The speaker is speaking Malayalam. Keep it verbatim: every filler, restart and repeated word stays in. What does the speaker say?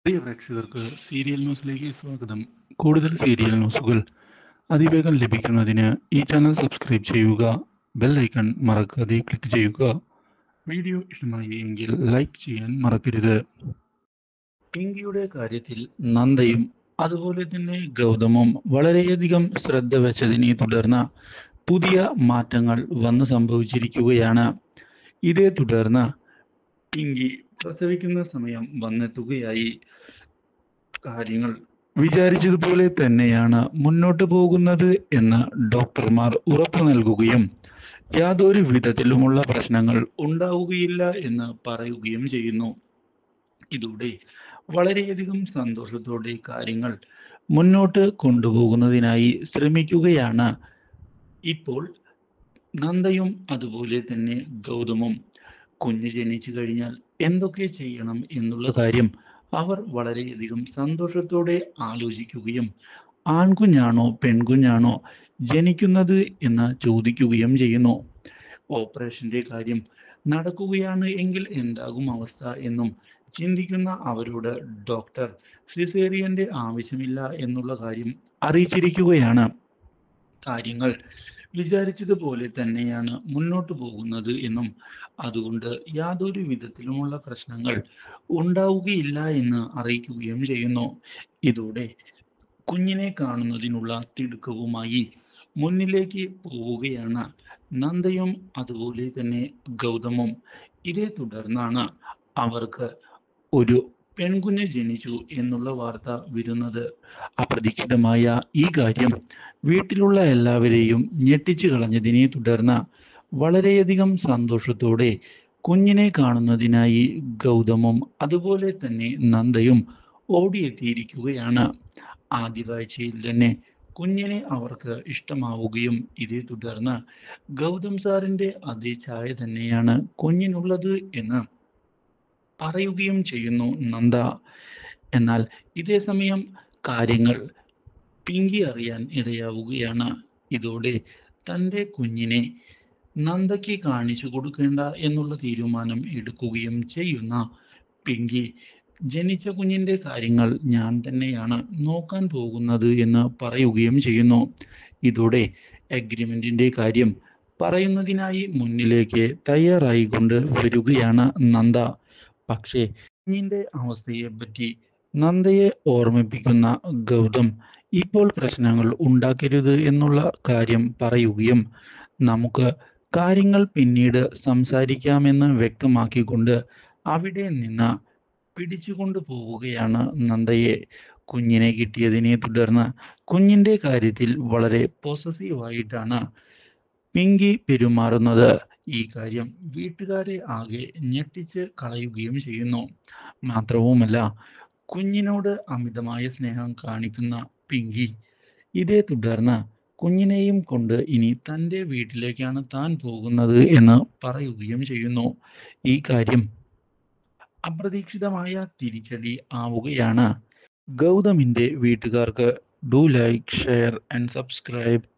പ്രിയ പ്രേക്ഷകർക്ക് സീരിയൽ ന്യൂസിലേക്ക് സ്വാഗതം. കൂടുതൽ സീരിയൽ ന്യൂസുകൾ അതിവേഗം ലഭിക്കുന്നതിന് ഈ ചാനൽ സബ്സ്ക്രൈബ് ചെയ്യുക. ബെൽ ഐക്കൺ മറക്കാതെ ക്ലിക്ക് ചെയ്യുക. വീഡിയോ ഇഷ്ടമായി എങ്കിൽ ലൈക്ക് ചെയ്യാൻ മറക്കരുത്. പിങ്കിയുടെ കാര്യത്തിൽ നന്ദയും അതുപോലെ തന്നെ ഗൗതമും വളരെയധികം ശ്രദ്ധ വെച്ചതിനെ തുടർന്ന് പുതിയ മാറ്റങ്ങൾ വന്ന് സംഭവിച്ചിരിക്കുകയാണ്. ഇതേ തുടർന്ന് പിങ്കി പ്രസവിക്കുന്ന സമയം വന്നെത്തുകയായി. കാര്യങ്ങൾ വിചാരിച്ചതുപോലെ തന്നെയാണ് മുന്നോട്ട് പോകുന്നത് എന്ന് ഡോക്ടർമാർ ഉറപ്പു നൽകുകയും യാതൊരു വിധത്തിലുമുള്ള പ്രശ്നങ്ങൾ ഉണ്ടാവുകയില്ല എന്ന് പറയുകയും ചെയ്യുന്നു. ഇതോടെ വളരെയധികം സന്തോഷത്തോടെ കാര്യങ്ങൾ മുന്നോട്ട് കൊണ്ടുപോകുന്നതിനായി ശ്രമിക്കുകയാണ് ഇപ്പോൾ നന്ദയും അതുപോലെ തന്നെ ഗൗതമും. കുഞ്ഞ് ജനിച്ചു കഴിഞ്ഞാൽ എന്തൊക്കെ ചെയ്യണം എന്നുള്ള കാര്യം അവർ വളരെയധികം സന്തോഷത്തോടെ ആലോചിക്കുകയും ആൺകുഞ്ഞാണോ പെൺകുഞ്ഞാണോ ജനിക്കുന്നത് എന്ന് ചോദിക്കുകയും ചെയ്യുന്നു. ഓപ്പറേഷന്റെ കാര്യം നടക്കുകയാണ് എങ്കിൽ എന്താകും അവസ്ഥ എന്നും ചിന്തിക്കുന്ന അവരോട് ഡോക്ടർ സിസേറിയന്റെ ആവശ്യമില്ല എന്നുള്ള കാര്യം അറിയിച്ചിരിക്കുകയാണ്. കാര്യങ്ങൾ വിചാരിച്ചതുപോലെ തന്നെയാണ് മുന്നോട്ട് പോകുന്നത് എന്നും അതുകൊണ്ട് യാതൊരു വിധത്തിലുമുള്ള പ്രശ്നങ്ങൾ ഉണ്ടാവുകയില്ല എന്ന് അറിയിക്കുകയും ചെയ്യുന്നു. ഇതോടെ കുഞ്ഞിനെ കാണുന്നതിനുള്ള തിടുക്കവുമായി മുന്നിലേക്ക് പോവുകയാണ് നന്ദയും അതുപോലെ തന്നെ ഗൗതമും. ഇതേ തുടർന്നാണ് അവർക്ക് ഒരു പെൺകുഞ്ഞ് ജനിച്ചു എന്നുള്ള വാർത്ത വരുന്നത്. അപ്രതീക്ഷിതമായ ഈ കാര്യം വീട്ടിലുള്ള എല്ലാവരെയും ഞെട്ടിച്ചു കളഞ്ഞതിനെ തുടർന്ന് വളരെയധികം സന്തോഷത്തോടെ കുഞ്ഞിനെ കാണുന്നതിനായി ഗൗതമും അതുപോലെ തന്നെ നന്ദയും ഓടിയെത്തിയിരിക്കുകയാണ്. ആദ്യ കാഴ്ചയിൽ തന്നെ കുഞ്ഞിനെ അവർക്ക് ഇഷ്ടമാവുകയും ഇതേ തുടർന്ന് ഗൗതം സാറിന്റെ അതേ ചായ തന്നെയാണ് കുഞ്ഞിനുള്ളത് എന്ന് പറയുകയും ചെയ്യുന്നു നന്ദ. എന്നാൽ ഇതേ സമയം കാര്യങ്ങൾ പിങ്കി അറിയാൻ ഇടയാവുകയാണ്. ഇതോടെ തൻ്റെ കുഞ്ഞിനെ നന്ദയ്ക്ക് കാണിച്ചു കൊടുക്കേണ്ട എന്നുള്ള തീരുമാനം എടുക്കുകയും ചെയ്യുന്ന പിങ്കി ജനിച്ച കുഞ്ഞിൻ്റെ കാര്യങ്ങൾ ഞാൻ തന്നെയാണ് നോക്കാൻ പോകുന്നത് എന്ന് പറയുകയും ചെയ്യുന്നു. ഇതോടെ അഗ്രിമെന്റിന്റെ കാര്യം പറയുന്നതിനായി മുന്നിലേക്ക് തയ്യാറായിക്കൊണ്ട് വരികയാണ് നന്ദ. പക്ഷേ കുഞ്ഞിന്റെ അവസ്ഥയെ പറ്റി നന്ദയെ ഓർമ്മിപ്പിക്കുന്ന ഗൗതം ഇപ്പോൾ പ്രശ്നങ്ങൾ ഉണ്ടാക്കരുത് എന്നുള്ള കാര്യം പറയുകയും നമുക്ക് കാര്യങ്ങൾ പിന്നീട് സംസാരിക്കാമെന്ന് വ്യക്തമാക്കിക്കൊണ്ട് അവിടെ നിന്ന് പിടിച്ചുകൊണ്ടു പോവുകയാണ് നന്ദയെ. കുഞ്ഞിനെ കിട്ടിയതിനെ തുടർന്ന് കുഞ്ഞിന്റെ കാര്യത്തിൽ വളരെ പോസസീവായിട്ടാണ് പിങ്കി പെരുമാറുന്നത്. ഈ കാര്യം വീട്ടുകാരെ ആകെ ഞെട്ടിച്ച് കളയുകയും ചെയ്യുന്നു. മാത്രവുമല്ല കുഞ്ഞിനോട് അമിതമായ സ്നേഹം കാണിക്കുന്ന പിങ്കി ഇതേ തുടർന്ന് കുഞ്ഞിനെയും കൊണ്ട് ഇനി തൻ്റെ വീട്ടിലേക്കാണ് താൻ പോകുന്നത് എന്ന് പറയുകയും ചെയ്യുന്നു. ഈ കാര്യം അപ്രതീക്ഷിതമായ തിരിച്ചടി ആവുകയാണ് ഗൗതമിന്റെ വീട്ടുകാർക്ക്. Do like share and subscribe.